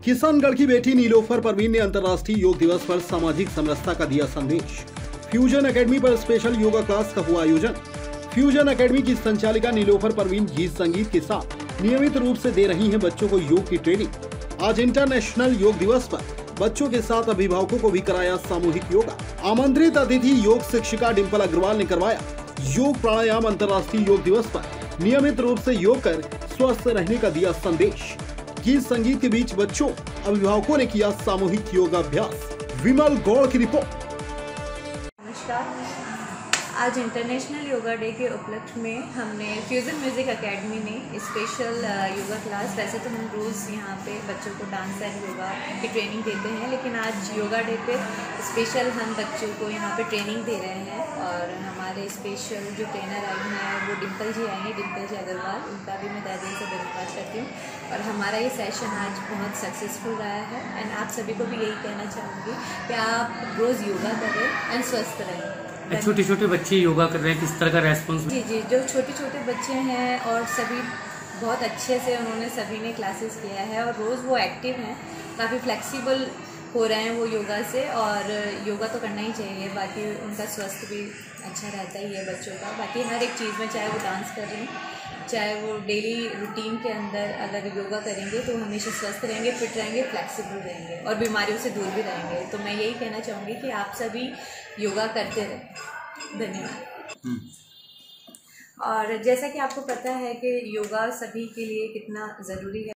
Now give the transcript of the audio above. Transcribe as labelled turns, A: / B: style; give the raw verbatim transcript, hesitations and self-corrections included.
A: किशनगढ़ की बेटी नीलोफर परवीन ने अंतर्राष्ट्रीय योग दिवस पर सामाजिक समरसता का दिया संदेश। फ्यूजन एकेडमी पर स्पेशल योगा क्लास का हुआ आयोजन। फ्यूजन एकेडमी की संचालिका नीलोफर परवीन गीत संगीत के साथ नियमित रूप से दे रही हैं बच्चों को योग की ट्रेनिंग। आज इंटरनेशनल योग दिवस पर बच्चों के साथ अभिभावकों को भी कराया सामूहिक योगा। आमंत्रित अतिथि योग शिक्षिका डिम्पल अग्रवाल ने करवाया योग प्राणायाम। अंतर्राष्ट्रीय योग दिवस पर नियमित रूप से योग कर स्वस्थ रहने का दिया संदेश। गीत संगीत के बीच बच्चों अभिभावकों ने किया सामूहिक योगाभ्यास। विमल गौड़ की रिपोर्ट।
B: नमस्कार, आज इंटरनेशनल योगा डे के उपलक्ष्य में हमने फ्यूजन म्यूजिक एकेडमी ने स्पेशल योगा क्लास, वैसे तो हम रोज़ यहाँ पे बच्चों को डांस एंड योगा की ट्रेनिंग देते हैं, लेकिन आज योगा डे पे स्पेशल हम बच्चों को यहाँ पे ट्रेनिंग दे रहे हैं। और हमारे स्पेशल जो ट्रेनर आई हैं वो डिम्पल जी आई हैं, डिम्पल जी अग्रवाल, उनका भी मैं तहे दिल से धन्यवाद करती हूँ। और हमारा ये सेशन आज बहुत सक्सेसफुल रहा है एंड आप सभी को भी यही कहना चाहूँगी कि आप रोज़ योगा करें एंड स्वस्थ रहें।
C: छोटे छोटे बच्चे योगा कर रहे हैं, किस तरह का रेस्पॉन्स?
B: जी जी जो छोटे छोटे बच्चे हैं और सभी बहुत अच्छे से उन्होंने सभी ने क्लासेस किया है और रोज़ वो एक्टिव हैं, काफ़ी फ्लेक्सिबल हो रहे हैं वो योगा से। और योगा तो करना ही चाहिए, बाकी उनका स्वास्थ्य भी अच्छा रहता ही है बच्चों का। बाकी हर एक चीज़ में, चाहे वो डांस कर रहे हैं, चाहे वो डेली रूटीन के अंदर अगर योगा करेंगे तो हमेशा स्वस्थ रहेंगे, फिट रहेंगे, फ्लेक्सिबल रहेंगे और बीमारियों से दूर भी रहेंगे। तो मैं यही कहना चाहूँगी कि आप सभी योगा करते रहें। धन्यवाद। और जैसा कि आपको पता है कि योगा सभी के लिए कितना ज़रूरी है।